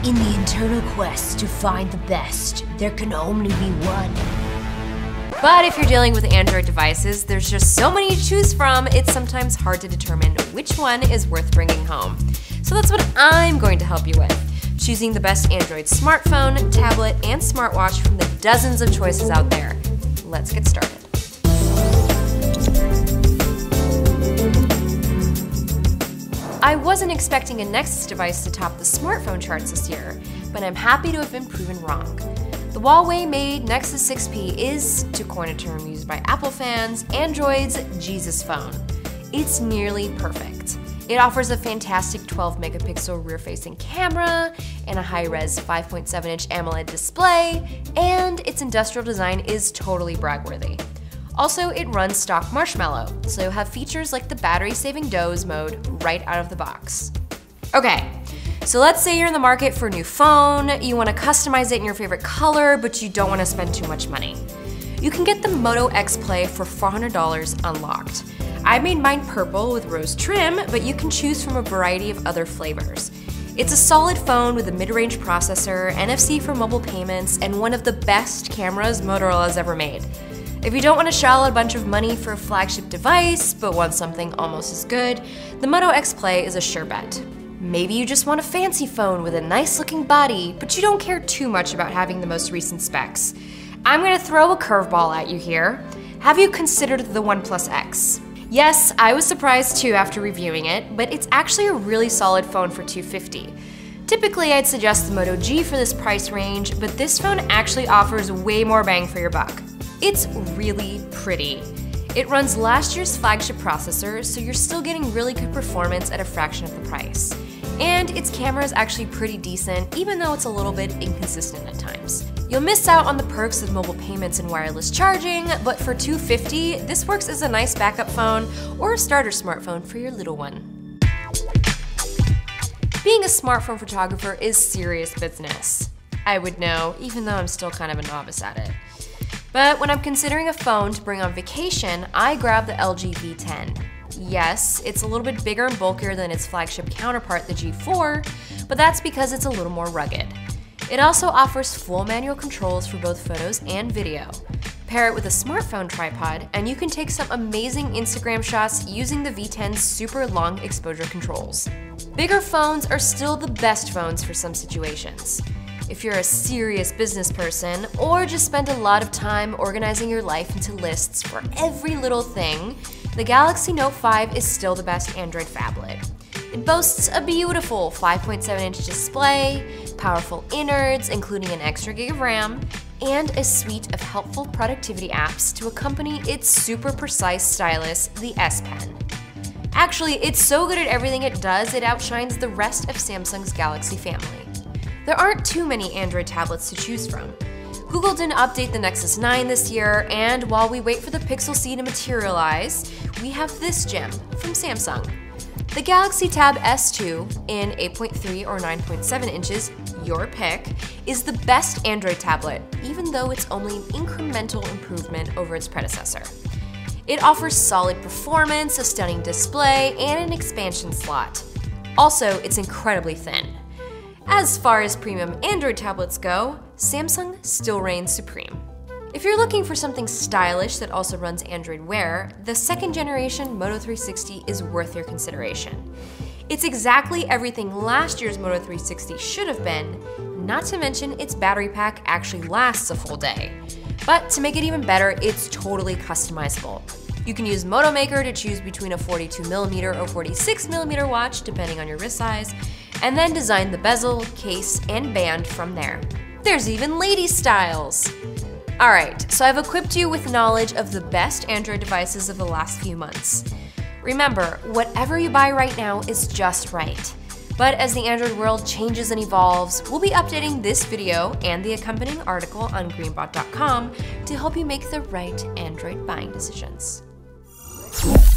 In the eternal quest to find the best, there can only be one. But if you're dealing with Android devices, there's just so many to choose from, it's sometimes hard to determine which one is worth bringing home. So that's what I'm going to help you with, choosing the best Android smartphone, tablet, and smartwatch from the dozens of choices out there. Let's get started. I wasn't expecting a Nexus device to top the smartphone charts this year, but I'm happy to have been proven wrong. The Huawei-made Nexus 6P is, to coin a term used by Apple fans, Android's Jesus phone. It's nearly perfect. It offers a fantastic 12-megapixel rear-facing camera and a high-res 5.7-inch AMOLED display, and its industrial design is totally brag-worthy. Also, it runs stock Marshmallow, so you'll have features like the battery-saving doze mode right out of the box. Okay, so let's say you're in the market for a new phone, you want to customize it in your favorite color, but you don't want to spend too much money. You can get the Moto X Play for $400 unlocked. I made mine purple with rose trim, but you can choose from a variety of other flavors. It's a solid phone with a mid-range processor, NFC for mobile payments, and one of the best cameras Motorola's ever made. If you don't want to shell out a bunch of money for a flagship device, but want something almost as good, the Moto X Play is a sure bet. Maybe you just want a fancy phone with a nice looking body, but you don't care too much about having the most recent specs. I'm going to throw a curveball at you here. Have you considered the OnePlus X? Yes, I was surprised too after reviewing it, but it's actually a really solid phone for $250. Typically, I'd suggest the Moto G for this price range, but this phone actually offers way more bang for your buck. It's really pretty. It runs last year's flagship processor, so you're still getting really good performance at a fraction of the price. And its camera is actually pretty decent, even though it's a little bit inconsistent at times. You'll miss out on the perks of mobile payments and wireless charging, but for $250, this works as a nice backup phone or a starter smartphone for your little one. Being a smartphone photographer is serious business. I would know, even though I'm still kind of a novice at it. But when I'm considering a phone to bring on vacation, I grab the LG V10. Yes, it's a little bit bigger and bulkier than its flagship counterpart, the G4, but that's because it's a little more rugged. It also offers full manual controls for both photos and video. Pair it with a smartphone tripod, and you can take some amazing Instagram shots using the V10's super long exposure controls. Bigger phones are still the best phones for some situations. If you're a serious business person, or just spend a lot of time organizing your life into lists for every little thing, the Galaxy Note 5 is still the best Android phablet. It boasts a beautiful 5.7-inch display, powerful innards, including an extra gig of RAM, and a suite of helpful productivity apps to accompany its super precise stylus, the S Pen. Actually, it's so good at everything it does, it outshines the rest of Samsung's Galaxy family. There aren't too many Android tablets to choose from. Google didn't update the Nexus 9 this year, and while we wait for the Pixel C to materialize, we have this gem from Samsung. The Galaxy Tab S2 in 8.3 or 9.7 inches, your pick, is the best Android tablet, even though it's only an incremental improvement over its predecessor. It offers solid performance, a stunning display, and an expansion slot. Also, it's incredibly thin. As far as premium Android tablets go, Samsung still reigns supreme. If you're looking for something stylish that also runs Android Wear, the second generation Moto 360 is worth your consideration. It's exactly everything last year's Moto 360 should have been, not to mention its battery pack actually lasts a full day. But to make it even better, it's totally customizable. You can use Moto Maker to choose between a 42mm or 46mm watch, depending on your wrist size, and then design the bezel, case, and band from there. There's even lady styles! Alright, so I've equipped you with knowledge of the best Android devices of the last few months. Remember, whatever you buy right now is just right. But as the Android world changes and evolves, we'll be updating this video and the accompanying article on greenbot.com to help you make the right Android buying decisions.